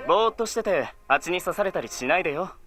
ぼーっとしてて蜂に刺されたりしないでよ。